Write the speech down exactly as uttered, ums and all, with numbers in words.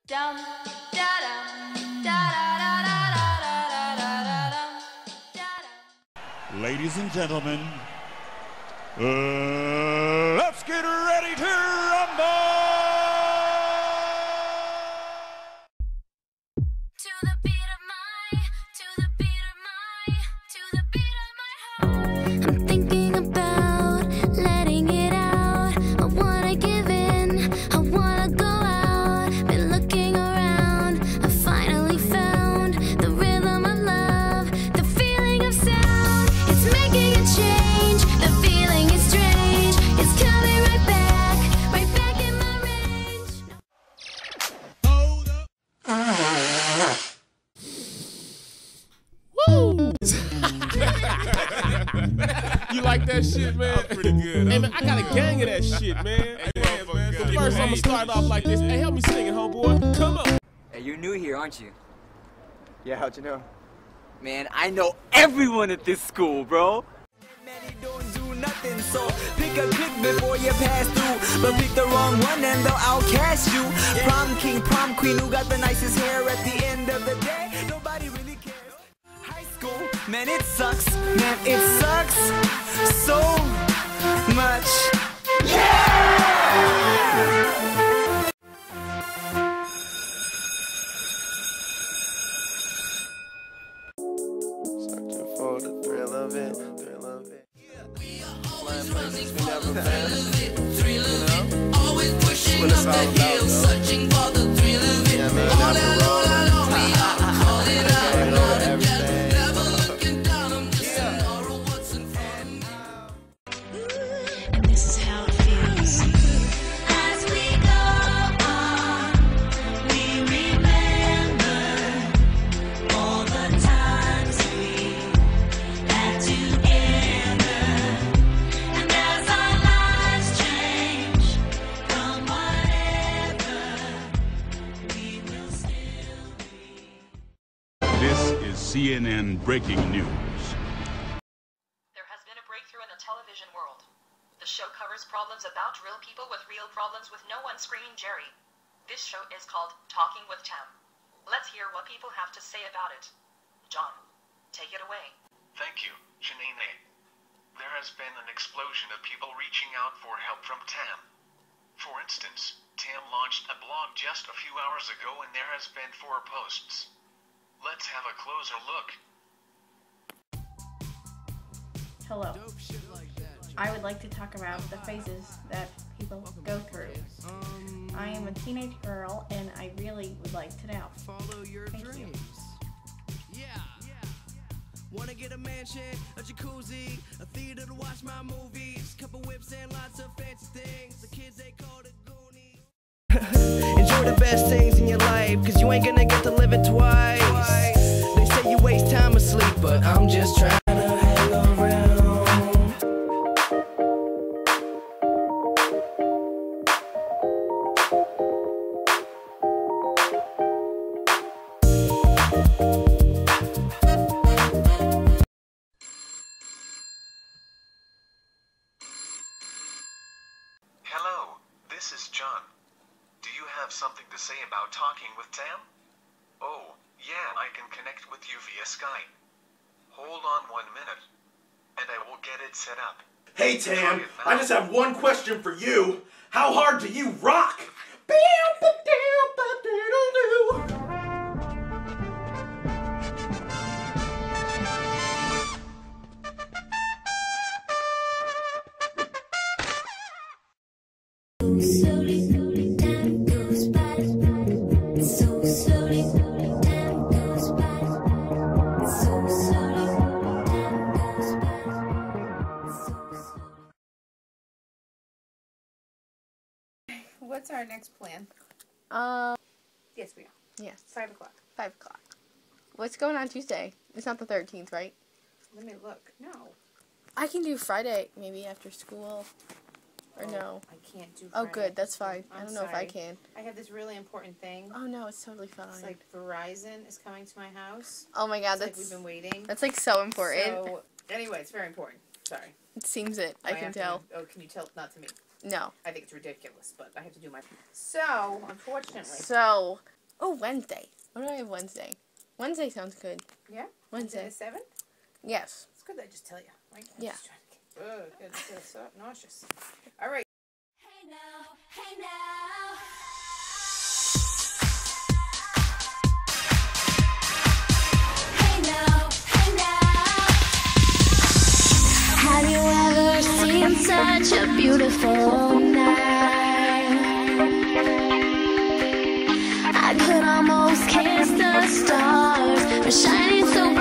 Dum, da-dum, da-da-da-da-da-da-da-da-da-dum, da-dum. Ladies and gentlemen, uh, let's get ready to rumble! To the beat of my, to the beat of my, to the beat of my heart. I'm thinking about letting it out. I wanna give in, I wanna go out. Been looking around, I finally found the rhythm of love, the feeling of sound. It's making a change, the feeling is strange. It's coming right back, right back in my range. You like that shit, man? I'm pretty good. Hey, man, I got a gang of that shit, man. Hey, man, man. But first, I'm gonna start off like this. Hey, help me sing it, homeboy. Come on. Hey, you're new here, aren't you? Yeah, how'd you know? Man, I know everyone at this school, bro. Many don't do nothing, so pick a click before you pass through. But pick the wrong one and they'll outcast you. Prom king, prom queen, who got the nicest hair at the end of the day? Nobody really cares. High school, man, it sucks. Man, it sucks so much. Searching for the thrill of it, thrill of it. Flying places we never been. You know? Always pushing up the hill, searching for the thrill of it. Yeah, man, all alone, alone, we are calling out, everything. Never looking down, I'm just a moral what's in front now. And this is how it feels. As we go on, we remember all the times we had together. And as our lives change from whatever, we will still be. This is C N N Breaking News. There has been a breakthrough in the television world. The show covers problems about real people with real problems with no one screaming Jerry. This show is called Talking with Tam. Let's hear what people have to say about it. John, take it away. Thank you, Janine. There has been an explosion of people reaching out for help from Tam. For instance, Tam launched a blog just a few hours ago and there has been four posts. Let's have a closer look. Hello. I would like to talk about the phases that people go through. I am a teenage girl and I really would like to know. Follow your Thank you. dreams. Yeah. Wanna get a mansion, a jacuzzi, a theater to watch my movies, couple whips and lots of fancy things. The kids they call the Goonies. Enjoy the best things in your life, cause you ain't gonna get to live it twice. They say you waste time asleep, but I'm just trying to hang around. Hello, this is John. Do you have something to say about Talking with Tam? Oh, yeah, I can connect with you via Skype. Hold on one minute, and I will get it set up. Hey Tam, I just have one question for you. How hard do you rock? Slowly, slowly, time goes by. So slowly, time goes by. So slowly, time goes by. So slowly. What's our next plan? Um, Yes, we are. yes, Five o'clock. five o'clock. What's going on Tuesday? It's not the thirteenth, right? Let me look. No. I can do Friday, maybe after school. Or Oh, no. I can't do Oh, Friday. good. That's fine. I I'm don't know if I sorry. can. I have this really important thing. Oh, no, it's totally fine. It's like Verizon is coming to my house. Oh, my God. It's like That's, we've been waiting. that's like, so important. So, anyway, it's very important. Sorry. It seems it. I can have to- tell. oh, can you tell? Not to me. No. I think it's ridiculous, but I have to do my. So, unfortunately. So, Oh, Wednesday. What do I have Wednesday? Wednesday sounds good. Yeah? Wednesday. the seventh? Yes. It's good that I just tell you. Like, I'm Yeah. just trying to get, ugh, good, good, so nauseous. All right. Hey now, hey now. Hey now, hey now. Have you ever seen such a beautiful night? I could almost kiss the stars, but shining so